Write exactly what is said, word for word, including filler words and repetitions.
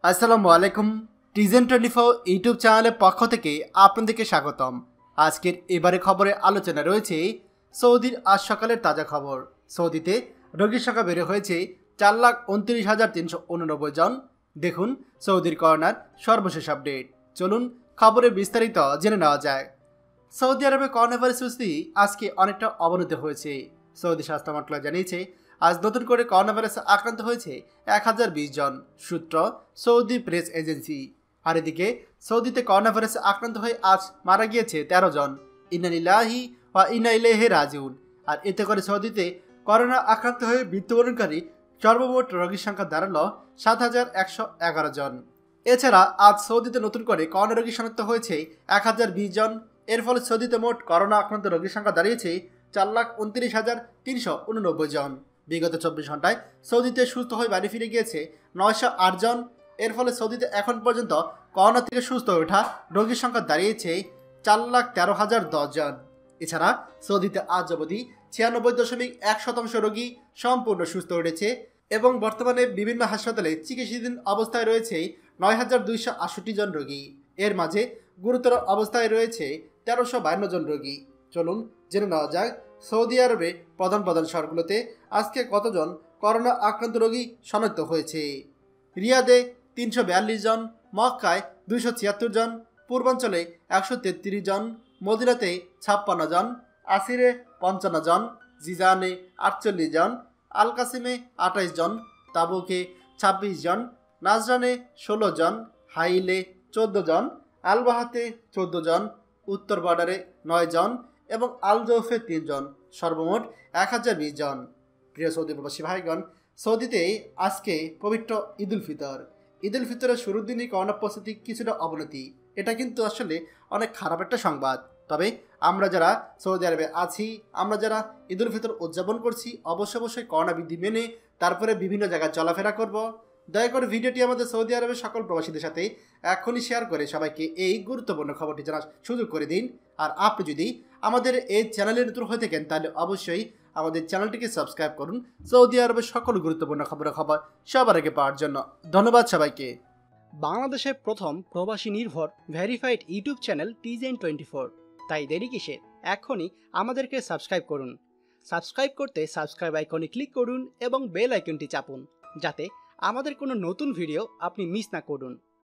আসসালামু আলাইকুম। টিজেন twenty four YouTube চ্যানেলের পক্ষ থেকে আপনাদেরকে স্বাগতম। আজকের এবারে খবরে আলোচনা রয়েছে সৌদির আজ সকালের তাজা খবর। সৌদিতে রোগীর সংখ্যা বেড়ে হয়েছে চার লাখ উনত্রিশ হাজার তিনশো উননব্বই জন। দেখুন সৌদির করোনার সর্বশেষ আপডেট। চলুন খবরে বিস্তারিত জেনে নেওয়া যায়। সৌদি আরবে করোনা ভাইরাস পরিস্থিতি আজকে অনেকটা অবনতি হয়েছে। সৌদি স্বাস্থ্য মন্ত্রণালয় জানিয়েছে আজ নতুন করে করোনা ভাইরাসে আক্রান্ত হয়েছে এক হাজার বিশ জন, সূত্র সৌদি প্রেস এজেন্সি। আর এদিকে সৌদিতে করোনা ভাইরাসে আক্রান্ত হয়ে আজ মারা গিয়েছে তেরো জন। ইন্না লিল্লাহি ওয়া ইন্না ইলাইহি রাজিউন। আর এতে করে সৌদিতে করোনা আক্রান্ত হয়ে মৃত্যুবরণকারী সর্বমোট রোগীর সংখ্যা দাঁড়ালো সাত হাজার একশো এগারো জন। এছাড়া আজ সৌদিতে নতুন করে করোনা রোগী শনাক্ত হয়েছে এক হাজার বিশ জন। এর ফলে সৌদিতে মোট করোনা আক্রান্ত রোগীর সংখ্যা দাঁড়িয়েছে চার লাখ উনত্রিশ হাজার তিনশো উননব্বই জন। বিগত চব্বিশ ঘন্টায় সৌদিতে সুস্থ হয়ে বাড়ি ফিরে গিয়েছে নয়শো আট জন। এর ফলে সৌদিতে এখন পর্যন্ত করোনা থেকে সুস্থ হয়ে ওঠা রোগীর সংখ্যা দাঁড়িয়েছে চার লাখ তেরো হাজার দশ জন। এছাড়া সৌদিতে আজ অবধি ছিয়ানব্বই দশমিক এক শতাংশ রোগী সম্পূর্ণ সুস্থ উঠেছে এবং বর্তমানে বিভিন্ন হাসপাতালে চিকিৎসাধীন অবস্থায় রয়েছে নয় হাজার দুইশো আটষট্টি জন রোগী। এর মাঝে গুরুতর অবস্থায় রয়েছে তেরোশো বায়ান্ন জন রোগী। চলুন জেনে নেওয়া যাক সৌদি আরবে প্রধান প্রধান শহরগুলোতে আজকে কতজন করোনা আক্রান্ত রোগী শনাক্ত হয়েছে। রিয়াদে তিনশো বিয়াল্লিশ জন, মক্কায় দুইশো ছিয়াত্তর জন, পূর্বাঞ্চলে একশো তেত্রিশ জন, মদিনাতে ছাপ্পান্ন জন, আসিরে পঞ্চান্ন জন, জিজানে আটচল্লিশ জন, আল কাসিমে আঠাইশ জন, তাবুকে ছাব্বিশ জন, নাজরানে ষোলো জন, হাইলে চোদ্দ জন, আলবাহাতে চোদ্দ জন, উত্তর বর্ডারে নয় জন এবং আল জৌফে তিনজন, সর্বমোট এক হাজার বিশ জন। প্রিয় সৌদি প্রবাসী ভাইগণ, সৌদিতে আজকে পবিত্র ঈদ উল ফিতর। ঈদ উল ফিতরের শুরুর দিনই করোনা পরিস্থিতি কিছুটা অবনতি। এটা কিন্তু আসলে অনেক খারাপ একটা সংবাদ। তবে আমরা যারা সৌদি আরবে আছি, আমরা যারা ঈদ উল ফিতর উদযাপন করছি, অবশ্যই অবশ্যই করোনা বিধি মেনে তারপরে বিভিন্ন জায়গায় চলাফেরা করব। দয়া করে ভিডিওটি আমাদের সৌদি আরবের সকল প্রবাসীদের সাথে এখনই শেয়ার করে সবাইকে এই গুরুত্বপূর্ণ খবরটি জানার সুযোগ করে দিন। আর আপনি যদি আমাদের এই চ্যানেলে নতুন হয়ে থাকেন তাহলে অবশ্যই আমাদের চ্যানেলটিকে সাবস্ক্রাইব করুন সৌদি আরবের সকল গুরুত্বপূর্ণ খবরের খবর সবার আগে পাওয়ার জন্য। ধন্যবাদ সবাইকে। বাংলাদেশের প্রথম প্রবাসী নির্ভর ভেরিফাইড ইউটিউব চ্যানেল টিজেন টোয়েন্টি ফোর। তাই দেরি কিসের, এখনই আমাদেরকে সাবস্ক্রাইব করুন। সাবস্ক্রাইব করতে সাবস্ক্রাইব আইকনে ক্লিক করুন এবং বেল আইকনটি চাপুন, যাতে আমাদের কোনো নতুন ভিডিও আপনি মিস না করুন।